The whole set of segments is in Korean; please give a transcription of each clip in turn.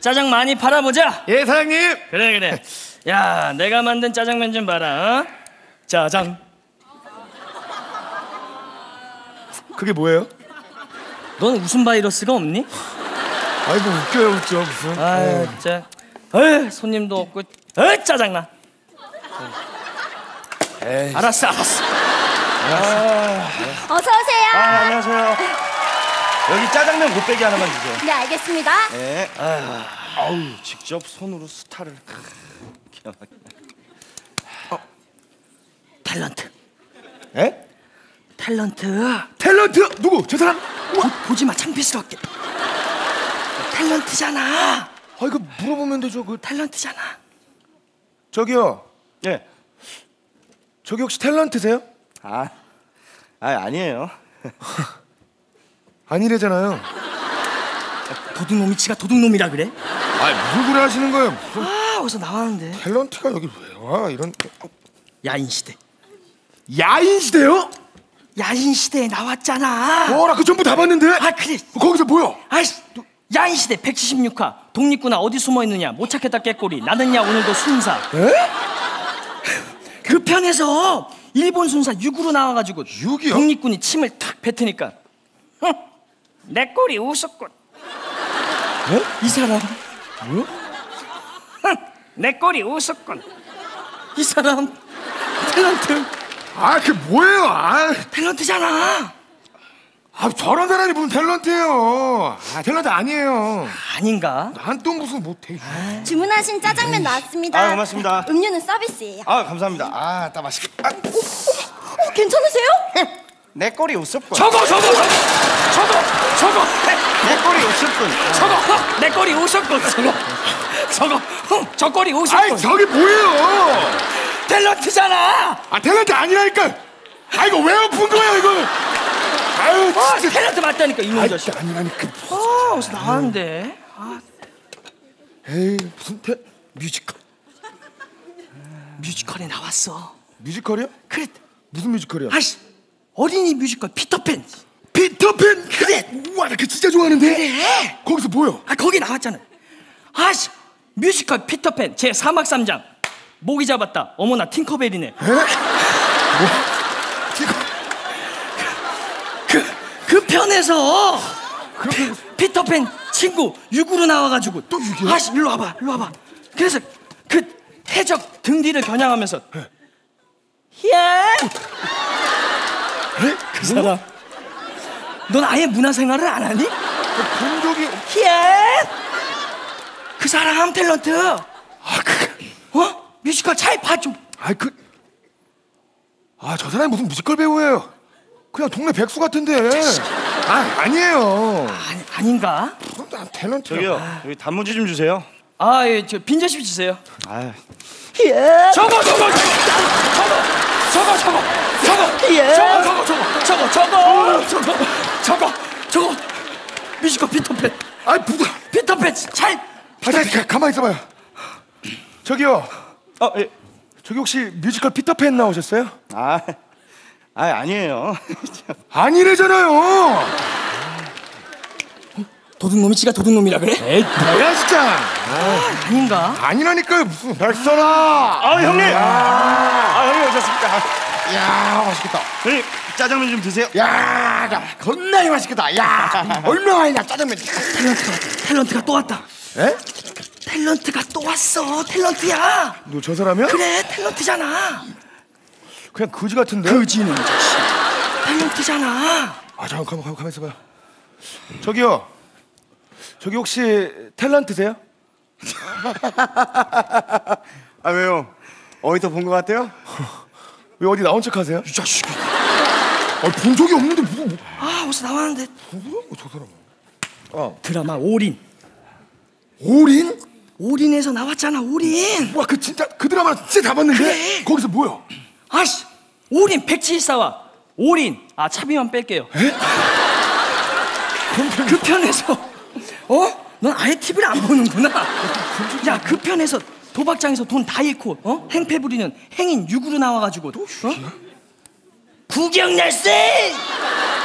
짜장 많이 팔아보자. 예, 사장님. 그래. 야, 내가 만든 짜장면 좀 봐라. 짜장. 그게 뭐예요? 넌 웃음 바이러스가 없니? 아이고 웃겨요 웃죠 무슨. 아, 진짜. 손님도 없고. 짜장나. 에이. 알았어. 어서 오세요. 안녕하세요. 여기 짜장면 곱빼기 하나만 주세요. 네, 알겠습니다. 네. 아우 직접 손으로 스타를. 탤런트. 에? 탤런트. 누구? 저 사람? 보지 마, 창피스럽게. 탤런트잖아. 아 이거 물어보면 되죠. 그 탤런트잖아. 저기요. 예. 저기 혹시 탤런트세요? 아니에요. 아니래잖아요. 도둑놈이 지가 도둑놈이라 그래? 아 무슨 소리 하시는 거예요? 무슨 어디서 나왔는데. 탤런트가 여기 왜 와? 이런. 야인시대. 야인시대요? 야인시대에 나왔잖아. 나 그 전부 다 봤는데. 아, 그래. 거기서 뭐야? 아이씨, 야인시대 176화. 독립구나 어디 숨어있느냐. 못 찾겠다 깨꼬리. 나는야 오늘도 순사. 에? 그 편에서 일본 순사 6으로 나와가지고 6이요? 독립군이 침을 탁 뱉으니까 내 꼬리 우습군. 이 사람 뭐야? 내 꼬리 우습군. 이 사람 탤런트. 그게 뭐예요? 탤런트잖아. 저런 사람이 무슨 탤런트예요? 탤런트 아니에요. 아닌가? 난 또 무슨 못해. 주문하신 짜장면 나왔습니다. 고맙습니다. 음료는 서비스예요. 감사합니다. 딱 맛있겠다. 괜찮으세요? 내 꼬리 우습군. 저거 내 꼬리 우습군. 내 꼬리 우습군. 저 꼬리 우습군. 저게 뭐예요? 탤런트잖아. 탤런트 아니라니까. 이거 왜 엎은 거야 이거? 진짜. 탤런트 맞다니까 이놈 자식. 아니라니까. 어디서 나왔는데? 에이 무슨 뮤지컬에 나왔어. 뮤지컬이요? 그래. 무슨 뮤지컬이야? 아이씨, 어린이 뮤지컬 피터팬. 피터팬. 그래. 우와 나 그 진짜 좋아하는데. 그래. 거기서 뭐요? 거기 나왔잖아. 아이씨, 뮤지컬 피터팬 제 3막 3장. 모기 잡았다. 어머나 팅커벨이네. 그 편에서 피터팬 친구 6으로 나와가지고 또 6이요? 아씨 일로 와봐. 그래서 그 해적 등 뒤를 겨냥하면서 히야 그 사람 넌 아예 문화생활을 안 하니? 본 적이. 히야 그 사람 탤런트. 뮤지컬 잘 봐줘. 저 사람이 무슨 뮤지컬 배우예요? 그냥 동네 백수 같은데. 아니에요. 아닌가? 난 탤런트. 저기요. 여기 단무지 좀 주세요. 예, 저 빈저시 주세요. 저거 뮤지컬 피터팬. 피터팬 잘. 가만히 있어봐요. 저기요. 예. 저기 혹시 뮤지컬 피터팬 나오셨어요? 아니에요. 아니래잖아요. 도둑놈이 지가 도둑놈이라 그래? 에이 뭐야 진짜. 아닌가? 아니라니까요 무슨. 백설아. 형님. 형님 오셨습니까? 야 맛있겠다. 형님 짜장면 좀 드세요. 야 겁나게 맛있겠다. 야 얼마나 짜장면. 탤런트가 또 왔다. 에? 탤런트가 또 왔어. 탤런트야. 너 저 사람이야? 그래, 탤런트잖아. 그냥 거지 같은데. 거지는 자식. 탤런트잖아. 잠깐 가만 있어봐요. 저기요. 저기 혹시 탤런트세요? 왜요? 어디서 본 것 같아요? 왜 어디 나온 척하세요? 이 자식이. 본 적이 없는데 뭐. 어디서 나왔는데. 저 사람. 드라마 올인. 올인? 올인에서 나왔잖아. 올인. 와 그 진짜 그 드라마 진짜 다 봤는데. 그래. 거기서 뭐야? 아씨, 올인 174화. 올인. 차비만 뺄게요. 그 편에서 넌 아예 TV를 안 보는구나. 야, 그 편에서 도박장에서 돈 다 잃고 행패 부리는 행인 6으로 나와가지고 구경 날세.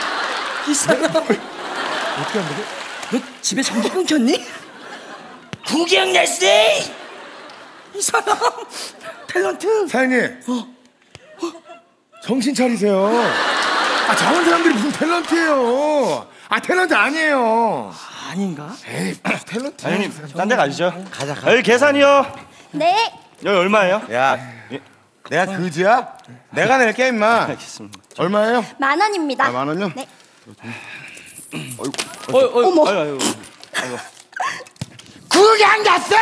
이 사람 어떻게 한다고? 너 집에 전기 끊겼니? 구경 레슨. 이 사람 탤런트. 사장님. 정신 차리세요. 아, 저런 사람들이 무슨 탤런트예요. 아, 탤런트 아니에요. 아닌가? 에이, 탤런트. 사장님, 딴 데 가시죠. 가자. 여기 계산이요. 네. 여기 얼마예요? 야, 내가 그지야? 내가 낼게 임마. 알겠습니다. 얼마예요? 10,000원입니다. 아, 10,000원요? 네. 어머. 아유. 구경 갔어.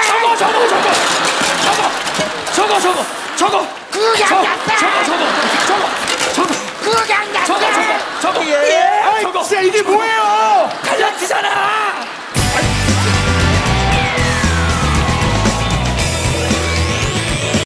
저거. 구경 갔어. 저거. 구경 갔어. 저거. 아이, 진짜 이게 뭐예요?